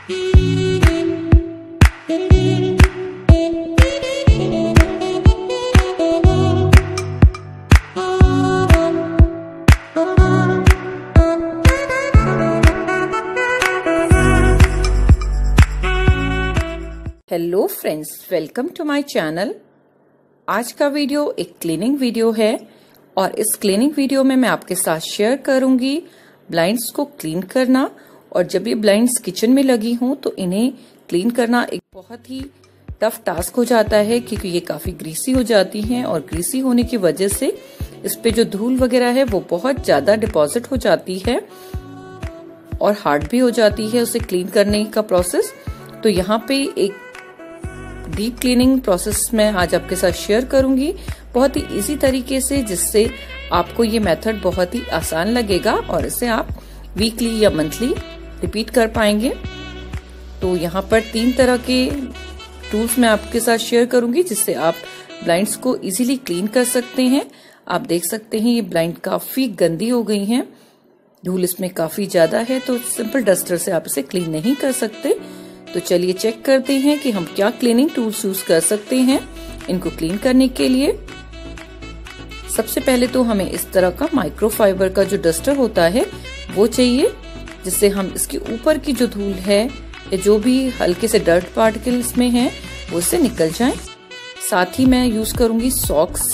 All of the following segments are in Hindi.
Hello friends, welcome to my channel. आज का वीडियो एक क्लीनिंग वीडियो है और इस क्लीनिंग वीडियो में मैं आपके साथ शेयर करूंगी ब्लाइंड्स को क्लीन करना। और जब ये ब्लाइंड्स किचन में लगी हों तो इन्हें क्लीन करना एक बहुत ही टफ टास्क हो जाता है, क्योंकि ये काफी ग्रीसी हो जाती हैं और ग्रीसी होने की वजह से इस पे जो धूल वगैरह है वो बहुत ज्यादा डिपॉजिट हो जाती है और हार्ड भी हो जाती है उसे क्लीन करने का प्रोसेस। तो यहाँ पे एक डीप क्लीनिंग प्रोसेस मैं आज आपके साथ शेयर करूंगी बहुत ही इजी तरीके से, जिससे आपको ये मेथड बहुत ही आसान लगेगा और इसे आप वीकली या मंथली रिपीट कर पाएंगे। तो यहाँ पर 3 तरह के टूल्स मैं आपके साथ शेयर करूंगी जिससे आप ब्लाइंड्स को इजीली क्लीन कर सकते हैं। आप देख सकते हैं ये ब्लाइंड काफी गंदी हो गई हैं, धूल इसमें काफी ज्यादा है, तो सिंपल डस्टर से आप इसे क्लीन नहीं कर सकते। तो चलिए चेक करते हैं कि हम क्या क्लीनिंग टूल्स यूज कर सकते हैं इनको क्लीन करने के लिए। सबसे पहले तो हमें इस तरह का माइक्रोफाइबर का जो डस्टर होता है वो चाहिए, जिससे हम इसके ऊपर की जो धूल है या जो भी हल्के से डर्ट पार्टिकल इसमें है वो इससे निकल जाए। साथ ही मैं यूज करूंगी सॉक्स।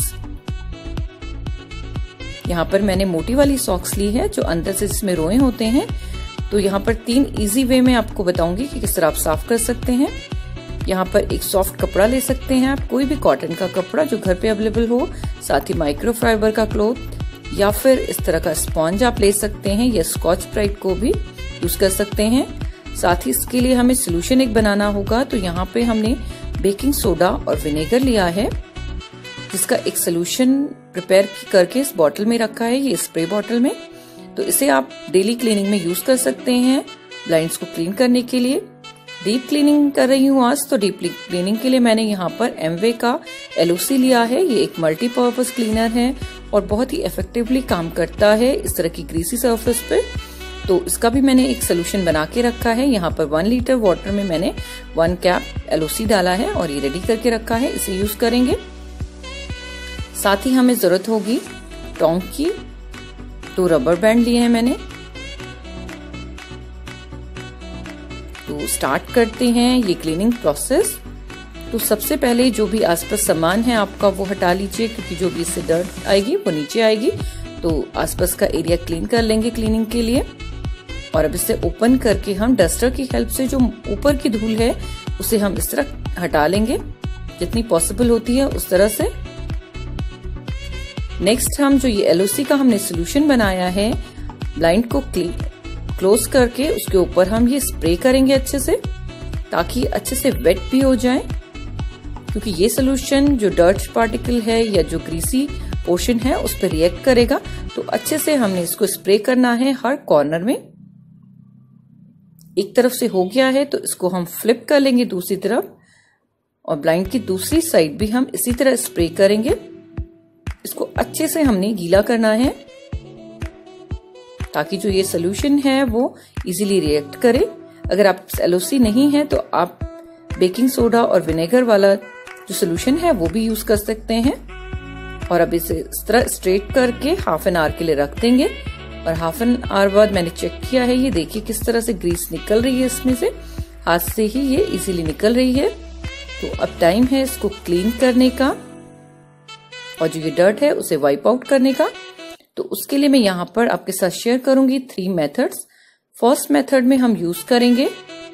यहाँ पर मैंने मोटी वाली सॉक्स ली है जो अंदर से जिसमें रोए होते हैं। तो यहाँ पर 3 इजी वे में आपको बताऊंगी कि किस तरह आप साफ कर सकते हैं। यहाँ पर एक सॉफ्ट कपड़ा ले सकते हैं आप, कोई भी कॉटन का कपड़ा जो घर पे अवेलेबल हो, साथ ही माइक्रोफाइबर का क्लॉथ या फिर इस तरह का स्पॉन्ज आप ले सकते हैं या स्कॉच ब्राइट को भी यूज कर सकते हैं। साथ ही इसके लिए हमें सोल्यूशन एक बनाना होगा। तो यहाँ पे हमने बेकिंग सोडा और विनेगर लिया है, जिसका एक सोल्यूशन प्रिपेयर करके इस बॉटल में रखा है, ये स्प्रे बॉटल में। तो इसे आप डेली क्लीनिंग में यूज कर सकते हैं ब्लाइंड्स को क्लीन करने के लिए। डीप क्लीनिंग कर रही हूँ आज, तो डीप क्लीनिंग के लिए मैंने यहाँ पर एमवे का LOC लिया है। ये एक मल्टीपर्पज क्लीनर है और बहुत ही इफेक्टिवली काम करता है इस तरह की ग्रीसी सरफेस पे। तो इसका भी मैंने एक सोल्यूशन बना के रखा है। यहाँ पर 1 लीटर वाटर में मैंने 1 कैप LOC डाला है और ये रेडी करके रखा है, इसे यूज करेंगे। साथ ही हमें जरूरत होगी टोंग की। तो रबर बैंड लिए हैं मैंने। तो स्टार्ट करते हैं ये क्लीनिंग प्रोसेस। तो सबसे पहले जो भी आसपास सामान है आपका वो हटा लीजिए, क्योंकि जो भी इससे डर्ट आएगी वो नीचे आएगी। तो आसपास का एरिया क्लीन कर लेंगे क्लीनिंग के लिए। और अब इसे ओपन करके हम डस्टर की हेल्प से जो ऊपर की धूल है उसे हम इस तरह हटा लेंगे, जितनी पॉसिबल होती है उस तरह से। नेक्स्ट हम जो ये LOC का हमने सोल्यूशन बनाया है, ब्लाइंड को क्लोज करके उसके ऊपर हम ये स्प्रे करेंगे अच्छे से, ताकि अच्छे से वेट भी हो जाए। क्योंकि ये सोल्यूशन जो डर्ट पार्टिकल है या जो ग्रीसी पोर्शन है उस पर रिएक्ट करेगा। तो अच्छे से हमने इसको स्प्रे करना है हर कॉर्नर में। एक तरफ से हो गया है तो इसको हम फ्लिप कर लेंगे दूसरी तरफ, और ब्लाइंड की दूसरी साइड भी हम इसी तरह स्प्रे करेंगे। इसको अच्छे से हमने गीला करना है ताकि जो ये सोल्यूशन है वो इजीली रिएक्ट करे। अगर आप LOC नहीं है तो आप बेकिंग सोडा और विनेगर वाला जो सोल्यूशन है वो भी यूज कर सकते हैं। और अब इसे इस तरह स्ट्रेट करके ½ एन आवर के लिए रख देंगे। और ½ एन आवर बाद मैंने चेक किया है, ये देखिए किस तरह से ग्रीस निकल रही है इसमें से, हाथ से ही ये इजीली निकल रही है। तो अब टाइम है इसको क्लीन करने का और जो ये डर्ट है उसे वाइप आउट करने का। तो उसके लिए मैं यहाँ पर आपके साथ शेयर करूंगी 3 मेथड्स। फर्स्ट मेथड में हम यूज करेंगे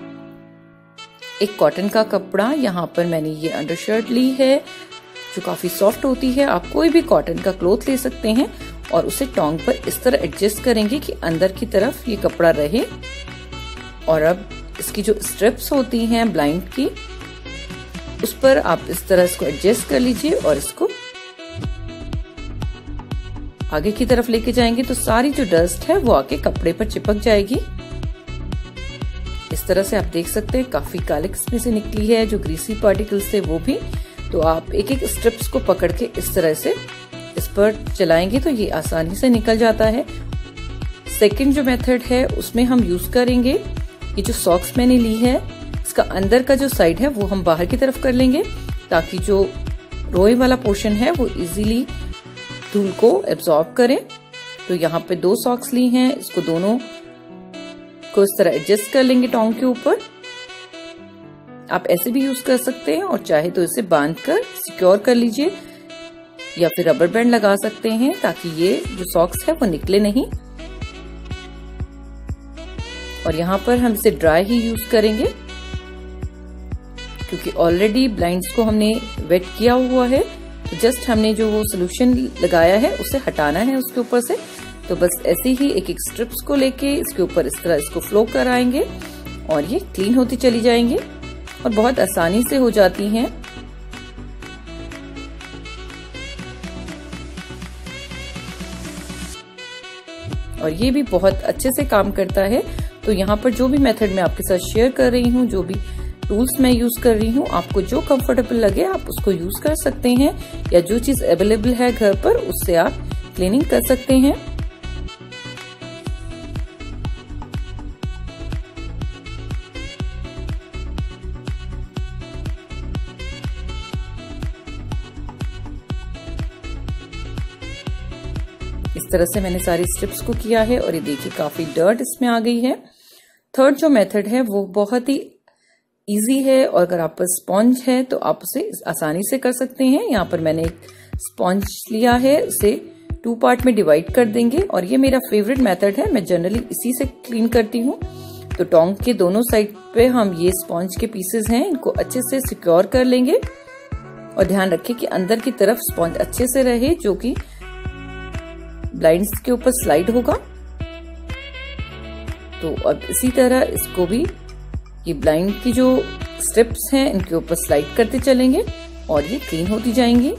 एक कॉटन का कपड़ा। यहाँ पर मैंने ये अंडरशर्ट ली है जो काफी सॉफ्ट होती है। आप कोई भी कॉटन का क्लॉथ ले सकते हैं और उसे टोंग पर इस तरह एडजस्ट करेंगे कि अंदर की तरफ ये कपड़ा रहे। और अब इसकी जो स्ट्रिप्स होती हैं ब्लाइंड की, उस पर आप इस तरह इसको एडजस्ट कर लीजिए और इसको आगे की तरफ लेके जाएंगे तो सारी जो डस्ट है वो आके कपड़े पर चिपक जाएगी। इस तरह से आप देख सकते हैं काफी कालिक इसमें से निकली है, जो ग्रीसी पार्टिकल्स थे वो भी। तो आप एक एक स्ट्रिप्स को पकड़ के इस तरह से इस पर चलाएंगे तो ये आसानी से निकल जाता है। सेकंड जो मेथड है उसमें हम यूज करेंगे ये जो सॉक्स मैंने ली है इसका अंदर का जो साइड है वो हम बाहर की तरफ कर लेंगे, ताकि जो रोए वाला पोर्शन है वो इजीली धूल को एब्जॉर्ब करे। तो यहाँ पे 2 सॉक्स ली हैं, इसको दोनों को इस तरह एडजस्ट कर लेंगे टोंग के ऊपर। आप ऐसे भी यूज कर सकते हैं और चाहे तो इसे बांधकर सिक्योर कर लीजिए, या फिर रबर बैंड लगा सकते हैं ताकि ये जो सॉक्स है वो निकले नहीं। और यहाँ पर हम इसे ड्राई ही यूज करेंगे, क्योंकि ऑलरेडी ब्लाइंड्स को हमने वेट किया हुआ है। तो जस्ट हमने जो वो सोल्यूशन लगाया है उसे हटाना है उसके ऊपर से। तो बस ऐसे ही एक एक स्ट्रिप्स को लेके इसके ऊपर इस तरह इसको फ्लो कराएंगे और ये क्लीन होती चली जाएंगी और बहुत आसानी से हो जाती हैं। और ये भी बहुत अच्छे से काम करता है। तो यहाँ पर जो भी मेथड मैं आपके साथ शेयर कर रही हूँ, जो भी टूल्स मैं यूज कर रही हूँ, आपको जो कंफर्टेबल लगे आप उसको यूज कर सकते हैं, या जो चीज अवेलेबल है घर पर उससे आप क्लीनिंग कर सकते हैं। इस तरह से मैंने सारी स्ट्रिप्स को किया है और ये देखिए काफी डर्ट इसमें आ गई है। थर्ड जो मेथड है वो बहुत ही इजी है, और अगर आप पर स्पॉन्ज है तो आप उसे आसानी से कर सकते हैं। यहाँ पर मैंने एक स्पॉन्ज लिया है, उसे 2 पार्ट में डिवाइड कर देंगे, और ये मेरा फेवरेट मेथड है, मैं जनरली इसी से क्लीन करती हूँ। तो टोंग के दोनों साइड पे हम ये स्पॉन्ज के पीसेस हैं इनको अच्छे से सिक्योर कर लेंगे, और ध्यान रखें कि अंदर की तरफ स्पॉन्ज अच्छे से रहे, जो कि ब्लाइंड्स के ऊपर स्लाइड होगा। तो अब इसी तरह इसको भी ये ब्लाइंड की जो स्ट्रिप्स हैं इनके ऊपर स्लाइड करते चलेंगे और ये क्लीन होती जाएंगी।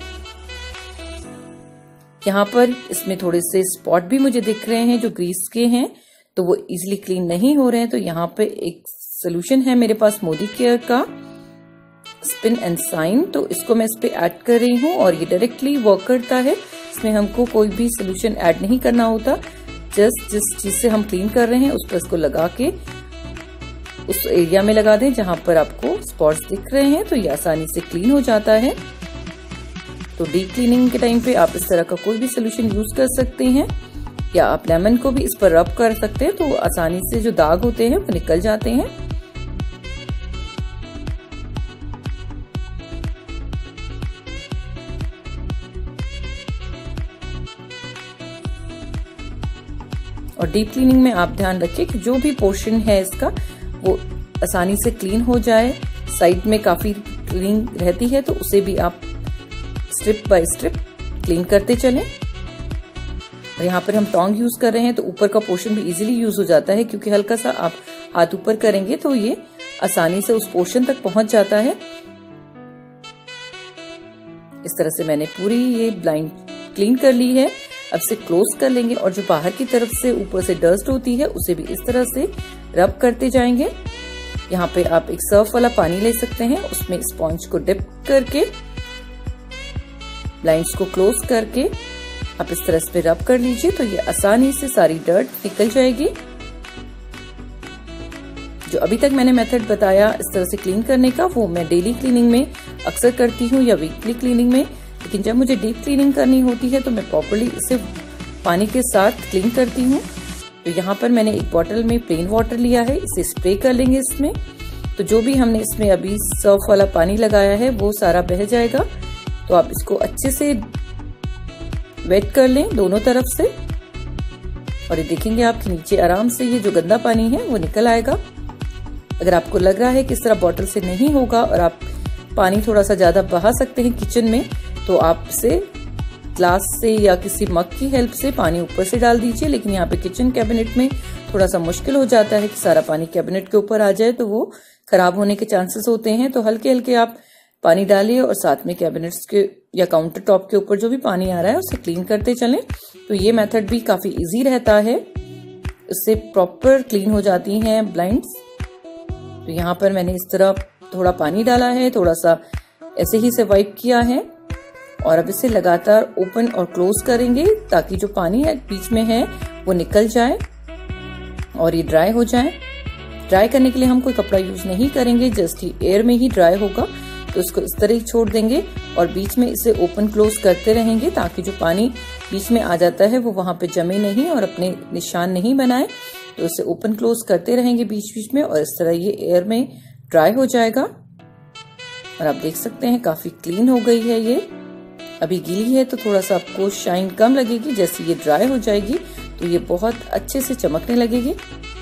यहाँ पर इसमें थोड़े से स्पॉट भी मुझे दिख रहे हैं जो ग्रीस के हैं, तो वो इजीली क्लीन नहीं हो रहे हैं। तो यहाँ पे एक सोल्यूशन है मेरे पास मोदी केयर का स्पिन एंड शाइन, तो इसको मैं इस पे ऐड कर रही हूँ और ये डायरेक्टली वर्क करता है। इसमें हमको कोई भी सोल्यूशन ऐड नहीं करना होता, जस्ट जिस चीज से हम क्लीन कर रहे हैं उस पर इसको लगा के उस एरिया में लगा दें जहां पर आपको स्पॉट्स दिख रहे हैं, तो ये आसानी से क्लीन हो जाता है। तो डीप क्लीनिंग के टाइम पे आप इस तरह का कोई भी सोल्यूशन यूज कर सकते हैं, या आप लेमन को भी इस पर रब कर सकते हैं, तो आसानी से जो दाग होते हैं वो निकल जाते हैं। और डीप क्लीनिंग में आप ध्यान रखिए कि जो भी पोर्शन है इसका वो आसानी से क्लीन हो जाए। साइड में काफी क्लीन रहती है तो उसे भी आप स्ट्रिप बाय स्ट्रिप क्लीन करते चलें। और यहाँ पर हम टोंग यूज कर रहे हैं तो ऊपर का पोर्शन भी इजीली यूज हो जाता है, क्योंकि हल्का सा आप हाथ ऊपर करेंगे तो ये आसानी से उस पोर्शन तक पहुंच जाता है। इस तरह से मैंने पूरी ये ब्लाइंड क्लीन कर ली है। अब से क्लोज कर लेंगे और जो बाहर की तरफ से ऊपर से डस्ट होती है उसे भी इस तरह से रब करते जाएंगे। यहाँ पे आप एक सर्फ वाला पानी ले सकते हैं, उसमें स्पॉन्ज को डिप करके ब्लाइंड्स को क्लोज करके आप इस तरह इस पे रब कर लीजिए, तो ये आसानी से सारी डर्ट निकल जाएगी। जो अभी तक मैंने मेथड बताया इस तरह से क्लीन करने का, वो मैं डेली क्लीनिंग में अक्सर करती हूँ या वीकली क्लीनिंग में, लेकिन जब मुझे डीप क्लीनिंग करनी होती है तो मैं प्रॉपर्ली इसे पानी के साथ क्लीन करती हूँ। तो यहाँ पर मैंने एक बॉटल में प्लेन वाटर लिया है, इसे स्प्रे कर लेंगे इसमें। तो जो भी हमने इसमें अभी सर्फ वाला पानी लगाया है वो सारा बह जाएगा। तो आप इसको अच्छे से वेट कर लें दोनों तरफ से, और ये देखेंगे आपके नीचे आराम से ये जो गंदा पानी है वो निकल आएगा। अगर आपको लग रहा है कि इस तरह बॉटल से नहीं होगा और आप पानी थोड़ा सा ज्यादा बहा सकते हैं किचन में, तो आप इसे ग्लास से या किसी मग की हेल्प से पानी ऊपर से डाल दीजिए। लेकिन यहाँ पे किचन कैबिनेट में थोड़ा सा मुश्किल हो जाता है कि सारा पानी कैबिनेट के ऊपर आ जाए, तो वो खराब होने के चांसेस होते हैं। तो हल्के हल्के आप पानी डालिए और साथ में कैबिनेट्स के या काउंटर टॉप के ऊपर जो भी पानी आ रहा है उसे क्लीन करते चलें। तो ये मेथड भी काफी इजी रहता है, इससे प्रॉपर क्लीन हो जाती हैं ब्लाइंड्स। तो यहाँ पर मैंने इस तरह थोड़ा पानी डाला है, थोड़ा सा ऐसे ही से वाइप किया है, और अब इसे लगातार ओपन और क्लोज करेंगे ताकि जो पानी बीच में है वो निकल जाए और ये ड्राई हो जाए। ड्राई करने के लिए हम कोई कपड़ा यूज नहीं करेंगे, जस्ट ही एयर में ही ड्राई होगा। तो इसको इस तरह ही छोड़ देंगे और बीच में इसे ओपन क्लोज करते रहेंगे ताकि जो पानी बीच में आ जाता है वो वहां पे जमे नहीं और अपने निशान नहीं बनाए। तो इसे ओपन क्लोज करते रहेंगे बीच बीच में और इस तरह ये एयर में ड्राई हो जाएगा। और आप देख सकते हैं काफी क्लीन हो गई है ये। अभी गीली है तो थोड़ा सा आपको शाइन कम लगेगी, जैसे ये ड्राई हो जाएगी तो ये बहुत अच्छे से चमकने लगेगी।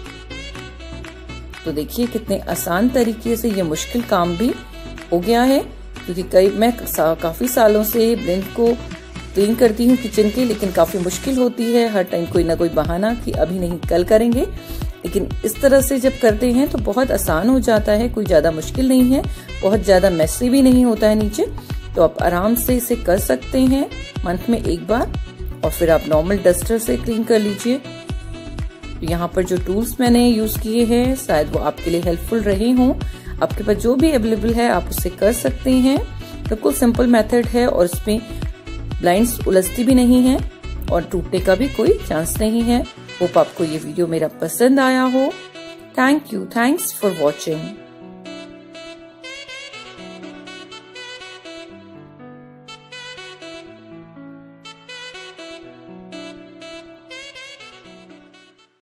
तो देखिए कितने आसान तरीके से ये मुश्किल काम भी हो गया है, क्योंकि मैं काफी सालों से ब्लेंड को क्लीन करती हूँ किचन के, लेकिन काफी मुश्किल होती है हर टाइम कोई ना कोई बहाना कि अभी नहीं कल करेंगे। लेकिन इस तरह से जब करते हैं तो बहुत आसान हो जाता है, कोई ज्यादा मुश्किल नहीं है, बहुत ज्यादा मेसी भी नहीं होता है नीचे। तो आप आराम से इसे कर सकते हैं मंथ में एक बार, और फिर आप नॉर्मल डस्टर से क्लीन कर लीजिए। यहाँ पर जो टूल्स मैंने यूज किए हैं शायद वो आपके लिए हेल्पफुल रहे हों। आपके पास जो भी अवेलेबल है आप उससे कर सकते हैं। बिल्कुल सिंपल मेथड है और इसमें ब्लाइंड्स उलझती भी नहीं है और टूटने का भी कोई चांस नहीं है। होप आपको ये वीडियो मेरा पसंद आया हो। Thanks for watching.